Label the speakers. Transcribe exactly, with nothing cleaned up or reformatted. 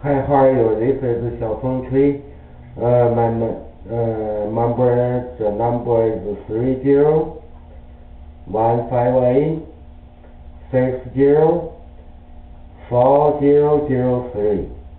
Speaker 1: Hi, how are you? This is Xiaofeng Cui. Uh, my uh, number, the number is three zero one five eight six zero four zero zero three.